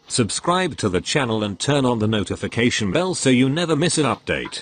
Subscribe to the channel and turn on the notification bell so you never miss an update.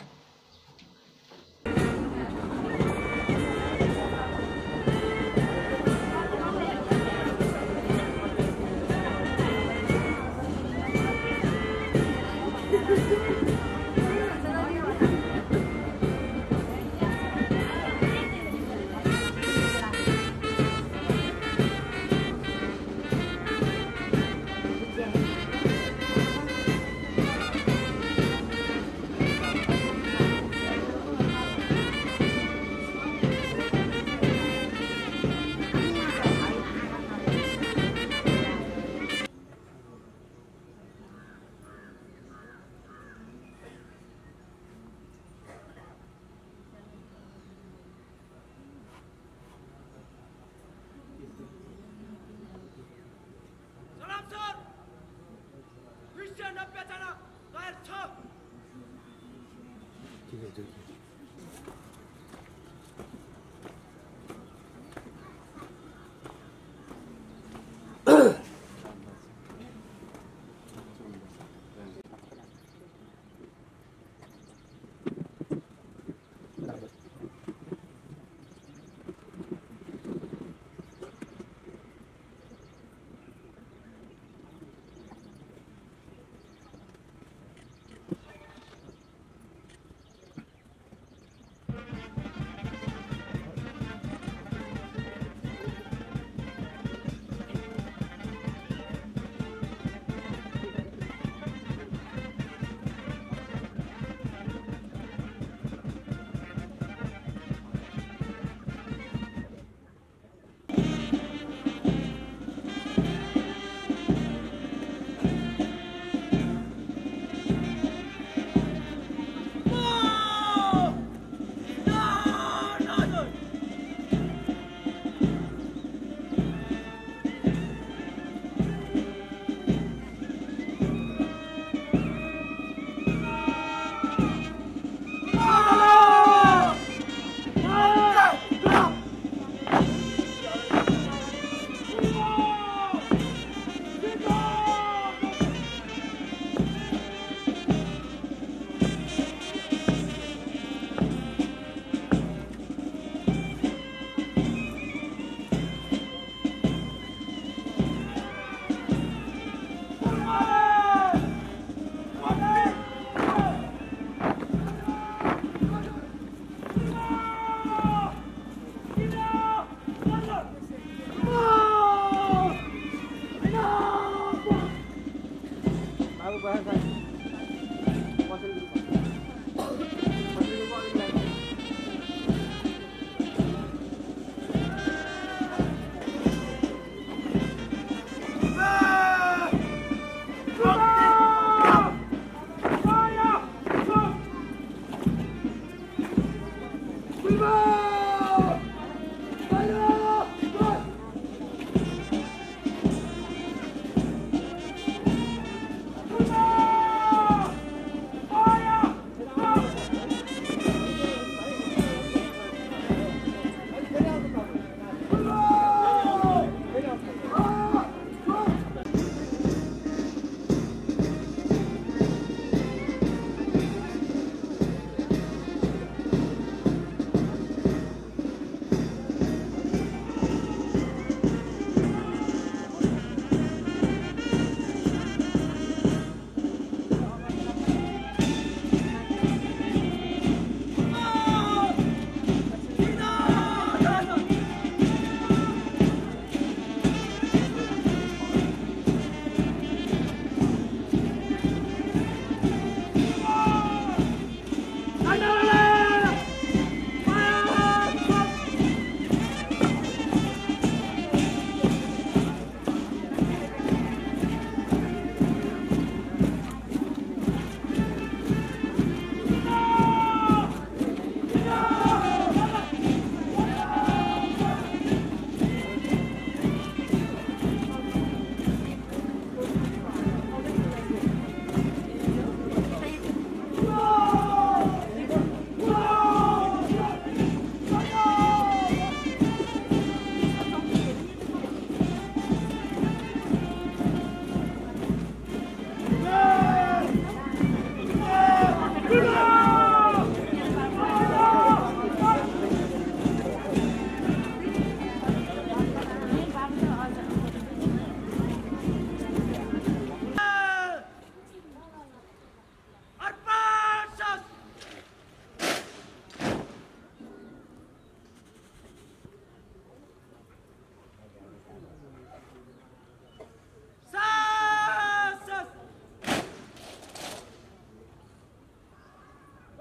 Salam sir. Christian 90 जना तयार छ.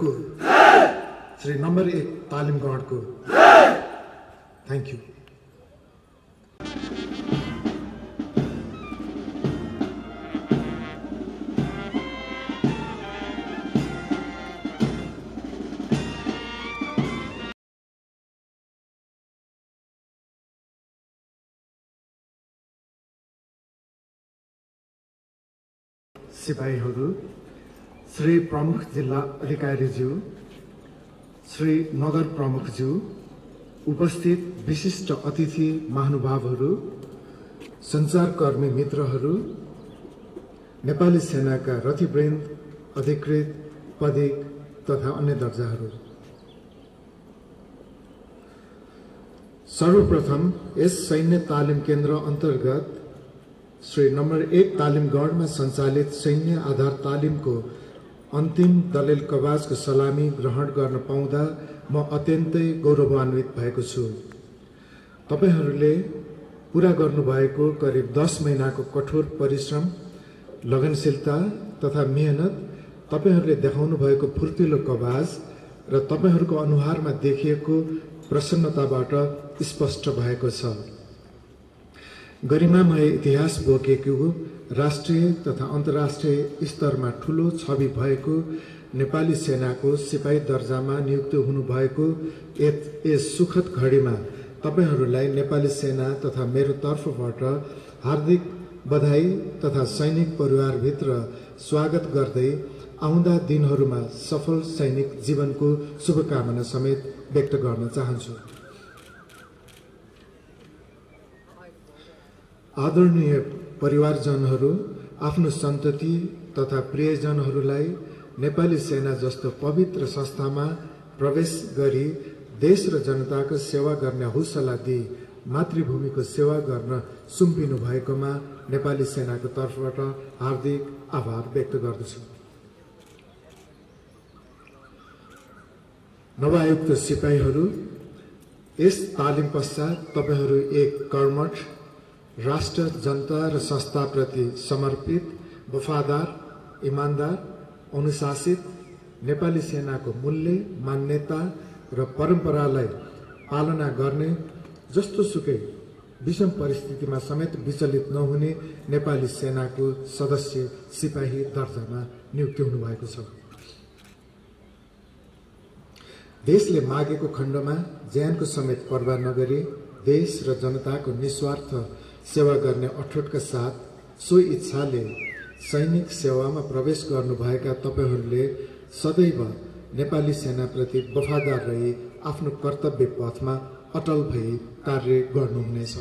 को Shri number 1 तालिम गणको thank you. सिपाहीहरू, श्री प्रमुख जिल्ला अधिकारीज्यू, श्री नगर प्रमुखज्यू, उपस्थित विशिष्ट अतिथि महानुभावहरू, सञ्चारकर्मी मित्रहरू, नेपाली सेनाका रथिवृन्द, अधिकृत, पदिक तथा अन्य दर्जाहरू, सर्वप्रथम यस सैन्य तालिम केन्द्र अन्तर्गत श्री नम्बर 1 तालिमगढमा सञ्चालित सैन्य आधार तालिमको अन्तिम दलिल कवाजको सलामी ग्रहण गर्न पाउँदा म अत्यन्तै गौरवान्वित भएको छु। तपाईहरूले पूरा गर्नुभएको करिब 10 महिनाको कठोर परिश्रम, लगनशीलता तथा मेहनत, तपाईहरूले देखाउनु भएको फुर्तिलो कवाज र तपाईहरूको अनुहारमा देखिएको प्रसन्नताबाट स्पष्ट भएको छ। गरिमामय इतिहास बोकेको राष्ट्रिय तथा अन्तर्राष्ट्रिय स्तरमा ठूलो छवि भएको नेपाली सेनाको सिपाही दर्जामा नियुक्त हुनुभएको यस सुखद घडीमा तपाईहरूलाई नेपाली सेना तथा मेरो तर्फबाट हार्दिक बधाई तथा सैनिक परिवारभित्र स्वागत गर्दै आउँदा दिनहरूमा सफल सैनिक जीवनको शुभकामना समेत व्यक्त गर्न चाहन्छु। आदरणीय परिवारजनहरू, आफ्नो सन्तति तथा प्रियजनहरूलाई नेपाली सेना जस्तो पवित्र संस्थामा प्रवेश गरी देश र जनताको सेवा गर्ने हौसला दिई मातृभूमिको सेवा गर्न सुम्पिनु भएकोमा नेपाली सेनाको तर्फबाट हार्दिक आभार व्यक्त गर्दछु। नवआयुक्त सिपाहीहरू, यस तालिम पश्चात तपाईहरू एक कर्मठ, राष्ट्र, जनता र संस्थाप्रति समर्पित, वफादार, इमानदार, अनुशासित, नेपाली सेनाको मूल्य, मान्यता र परम्परालाई पालना गर्ने, जस्तो सुकै विषम परिस्थितिमा समेत विचलित नहुने नेपाली सेनाको सदस्य सिपाही दर्जामा नियुक्त हुनुभएको छ। देशले मागेको खण्डमा ज्यानको समेत परवाह नगरी देश र जनताको निस्वार्थ सेवा गर्ने अठोटका साथ सो इच्छाले सैनिक सेवामा प्रवेश गर्नुभएका तपाईहरूले सदैव नेपाली सेनाप्रति वफादार रही आफ्नो कर्तव्य पथमा अटल भई कार्य गर्नुहुनेछ।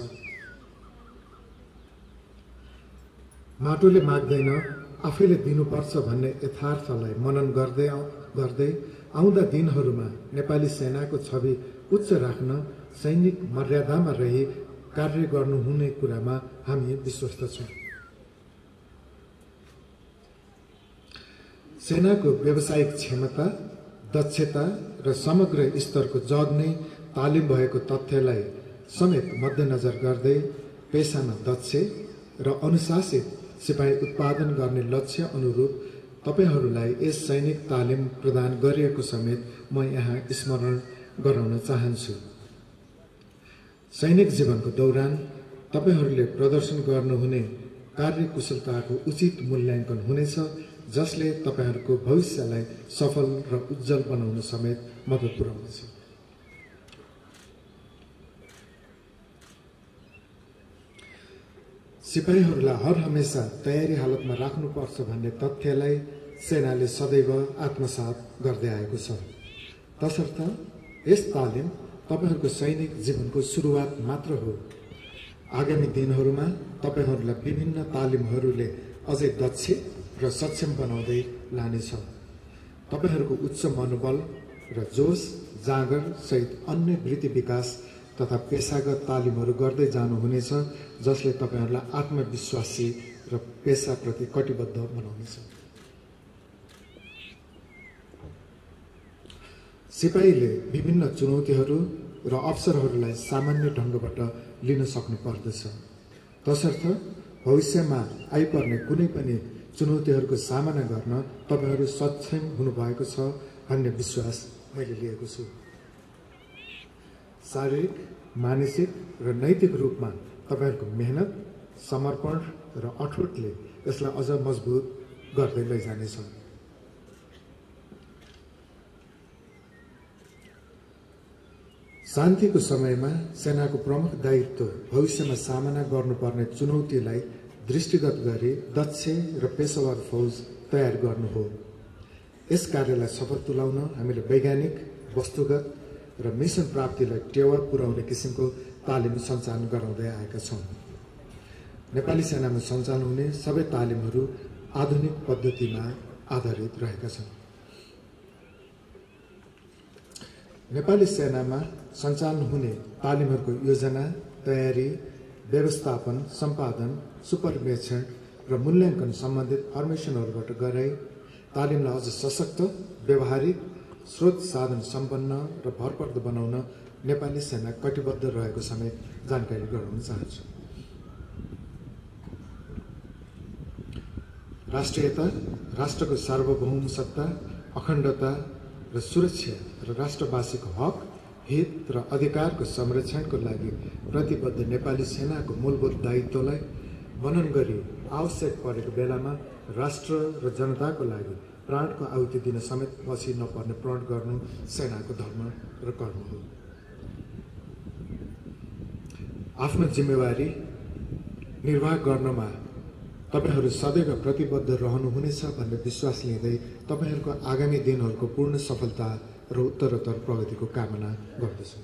माटोले माग्दैन, आफैले दिनुपर्छ भन्ने यथार्थलाई मनन गर्दै आउँदा दिनहरूमा नेपाली सेनाको छवि उच्च राख्न सैनिक मर्यादामा रही कार्य गर्नुहुने कुरामा हामी विश्वस्त छौँ। सेनाको व्यावसायिक क्षमता, दक्षता र समग्र स्तरको जग नै तालिम भएको तथ्यलाई समेत मध्यनजर गर्दै पेसामा दक्ष र अनुशासित सिपाही उत्पादन गर्ने लक्ष्य अनुरूप तपाईहरूलाई यस सैनिक तालिम प्रदान गरिएको समेत म यहाँ स्मरण गराउन चाहन्छु। सैनिक जीवनको दौरान तपाईहरूले प्रदर्शन गर्नुहुने कार्यकुशलताको उचित मूल्याङ्कन हुनेछ, जसले तपाईहरूको भविष्यलाई सफल र उज्जवल बनाउन समेत मद्दत पुर्याउनेछ। सिपाहीहरूलाई हर हमेशा तयारी हालतमा राख्नुपर्छ भन्ने तथ्यलाई सेनाले सदैव आत्मसात गर्दै आएको छ। तसर्थ यस तालिम तपाईहरूको सैनिक जीवनको सुरुवात मात्र हो। आगामी दिनहरूमा तपाईहरूलाई विभिन्न तालिमहरूले अझै दक्ष र सक्षम बनाउँदै लानेछ। तपाईहरूको उच्च मनोबल र जोश जाँगर सहित अन्य वृत्ति विकास तथा पेशागत तालिमहरू गर्दै जानुहुनेछ, जसले तपाईहरूलाई आत्मविश्वासी र पेशाप्रति कटिबद्ध बनाउनेछ। सिपाहीले विभिन्न चुनौतीहरू र अवसरहरूलाई सामान्य ढङ्गबाट लिन सक्नु पर्दछ। तसर्थ भविष्यमा आइपर्ने कुनै पनि चुनौतीहरूको सामना गर्न तपाईहरू सक्षम हुनुभएको छ भन्ने विश्वास मैले लिएको छु। शारीरिक, मानसिक र नैतिक रूपमा तपाईहरूको मेहनत, समर्पण र अठोटले यसलाई अझ मजबुत गर्दै लैजानेछ। शान्तिको समयमा सेनाको प्रमुख दायित्व भविष्यमा सामना गर्नुपर्ने चुनौतीलाई दृष्टिगत गरी दक्ष र पेशेवर फौज तयार गर्नु हो। यस कार्यलाई सफल तुल्याउन हामीले वैज्ञानिक, वस्तुगत र मिसन प्राप्तिलाई टेवा पुर्याउने किसिमको तालिम सञ्चालन गराउँदै आएका छौँ। नेपाली सेनामा सञ्चालन हुने सबै तालिमहरू आधुनिक पद्धतिमा आधारित रहेका छन्। नेपाली सेनामा सञ्चालन हुने तालिमहरूको योजना, तयारी, व्यवस्थापन, सम्पादन, सुपरभिजन र मूल्याङ्कन सम्बन्धित फर्मेसनहरूबाट गराई तालिमलाई अझ सशक्त, व्यावहारिक, स्रोत साधन सम्पन्न र भरपर्दो बनाउन नेपाली सेना कटिबद्ध रहेको समेत जानकारी गराउन चाहन्छु। राष्ट्रियता, राष्ट्रको सार्वभौम सत्ता, अखण्डता र सुरक्षा र राष्ट्रवासीको हक, हित र अधिकारको संरक्षणको लागि प्रतिबद्ध नेपाली सेनाको मूलभूत दायित्वलाई मनन गरी आवश्यक परेको बेलामा राष्ट्र र जनताको लागि प्राणको आहुति दिन समेत पछि नपर्ने प्रण गर्नु सेनाको धर्म र कर्म हो। आफ्नो जिम्मेवारी निर्वाह गर्नमा तपाईहरू सदैव प्रतिबद्ध रहनुहुनेछ भन्ने विश्वास लिँदै तपाईहरूको आगामी दिनहरूको पूर्ण सफलता र उत्तरोत्तर प्रगतिको कामना गर्दछु।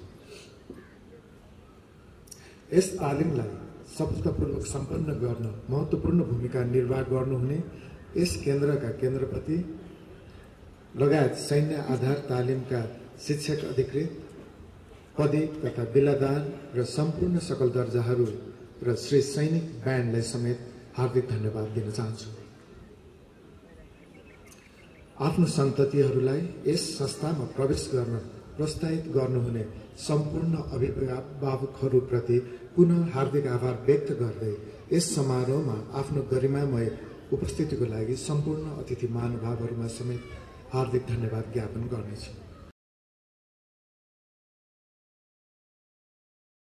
यस तालिमलाई सफलतापूर्वक सम्पन्न गर्न महत्त्वपूर्ण भूमिका निर्वाह गर्नुहुने यस केन्द्रका केन्द्रपति लगायत सैन्य आधार तालिमका शिक्षक अधिकृत, पदिक तथा बिल्लादार र सम्पूर्ण सकल दर्जाहरू र श्री सैनिक ब्यान्डलाई समेत हार्दिक धन्यवाद दिन चाहन्छु। आफ्नो सन्ततिहरूलाई यस संस्थामा प्रवेश गर्न प्रोत्साहित गर्नुहुने सम्पूर्ण अभिभावकहरूप्रति पुनः हार्दिक आभार व्यक्त गर्दै यस समारोहमा आफ्नो गरिमामय उपस्थितिको लागि सम्पूर्ण अतिथि महानुभावहरूमा समेत हार्दिक धन्यवाद ज्ञापन गर्नेछु।